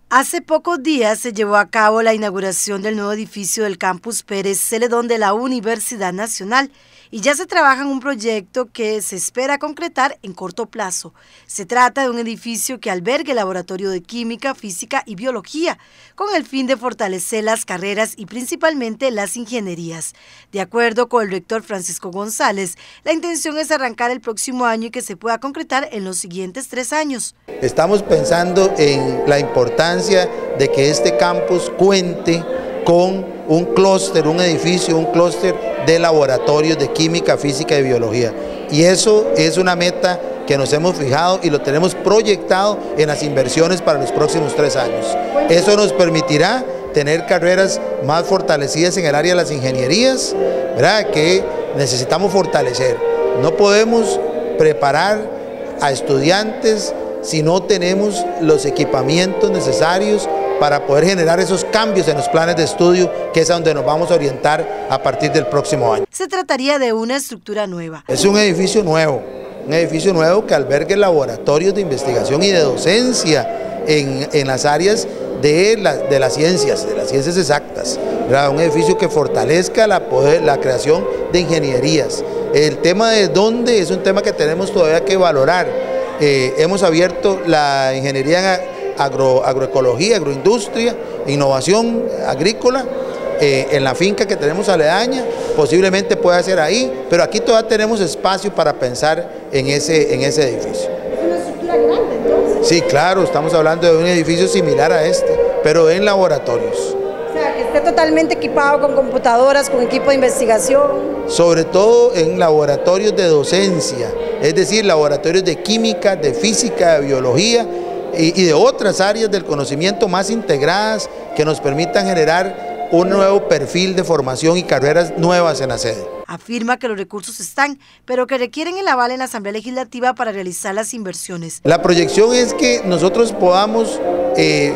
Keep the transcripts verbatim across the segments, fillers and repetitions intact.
Hace pocos días se llevó a cabo la inauguración del nuevo edificio del Campus Pérez Celedón de la Universidad Nacional y ya se trabaja en un proyecto que se espera concretar en corto plazo. Se trata de un edificio que albergue el laboratorio de química, física y biología, con el fin de fortalecer las carreras y principalmente las ingenierías. De acuerdo con el rector Francisco González, la intención es arrancar el próximo año y que se pueda concretar en los siguientes tres años. Estamos pensando en la importancia de que este campus cuente con un clúster, un edificio, un clúster de laboratorios de química, física y biología. Y eso es una meta que nos hemos fijado y lo tenemos proyectado en las inversiones para los próximos tres años. Eso nos permitirá tener carreras más fortalecidas en el área de las ingenierías, ¿verdad?, que necesitamos fortalecer. No podemos preparar a estudiantes si no tenemos los equipamientos necesarios para poder generar esos cambios en los planes de estudio, que es a donde nos vamos a orientar a partir del próximo año. Se trataría de una estructura nueva. Es un edificio nuevo, un edificio nuevo que albergue laboratorios de investigación y de docencia en, en las áreas de, la, de las ciencias, de las ciencias exactas, ¿verdad? Un edificio que fortalezca la, poder, la creación de ingenierías. El tema de dónde es un tema que tenemos todavía que valorar. Eh, hemos abierto la ingeniería Agro, agroecología, agroindustria, innovación agrícola, eh, en la finca que tenemos aledaña, posiblemente pueda ser ahí, pero aquí todavía tenemos espacio para pensar en ese, en ese edificio. ¿Es una estructura grande entonces? Sí, claro, estamos hablando de un edificio similar a este, pero en laboratorios. O sea, que esté totalmente equipado con computadoras, con equipo de investigación. Sobre todo en laboratorios de docencia, es decir, laboratorios de química, de física, de biología, y de otras áreas del conocimiento más integradas que nos permitan generar un nuevo perfil de formación y carreras nuevas en la sede. Afirma que los recursos están, pero que requieren el aval en la Asamblea Legislativa para realizar las inversiones. La proyección es que nosotros podamos eh,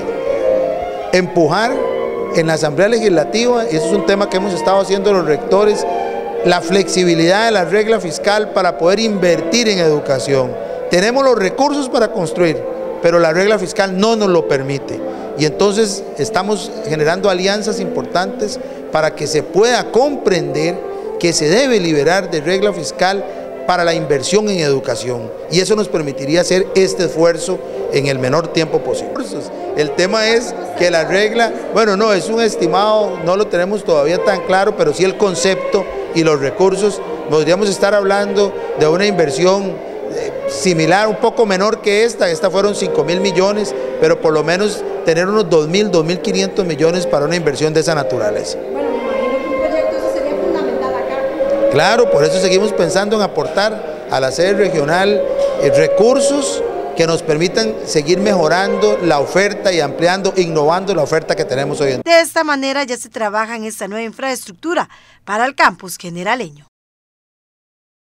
empujar en la Asamblea Legislativa, y eso es un tema que hemos estado haciendo los rectores, la flexibilidad de la regla fiscal para poder invertir en educación. Tenemos los recursos para construir, pero la regla fiscal no nos lo permite. Y entonces estamos generando alianzas importantes para que se pueda comprender que se debe liberar de regla fiscal para la inversión en educación. Y eso nos permitiría hacer este esfuerzo en el menor tiempo posible. El tema es que la regla, bueno, no, es un estimado, no lo tenemos todavía tan claro, pero sí el concepto y los recursos. Podríamos estar hablando de una inversión similar, un poco menor que esta, esta fueron cinco mil millones, pero por lo menos tener unos dos mil, dos mil quinientos millones para una inversión de esa naturaleza. Bueno, me imagino que un proyecto eso sería fundamental acá. Claro, por eso seguimos pensando en aportar a la sede regional eh, recursos que nos permitan seguir mejorando la oferta y ampliando, innovando la oferta que tenemos hoy en día. De esta manera ya se trabaja en esta nueva infraestructura para el campus generaleño.